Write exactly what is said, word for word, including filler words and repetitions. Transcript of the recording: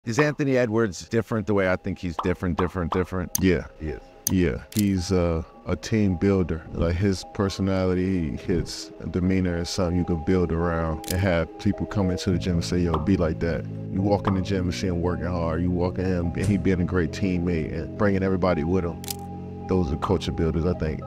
Is Anthony Edwards different the way I think he's different, different, different? Yeah, he is. Yeah, he's uh, a team builder. Like his personality, his demeanor is something you can build around and have people come into the gym and say, yo, be like that. You walk in the gym and see him working hard. You walk in him and he being a great teammate and bringing everybody with him. Those are culture builders, I think.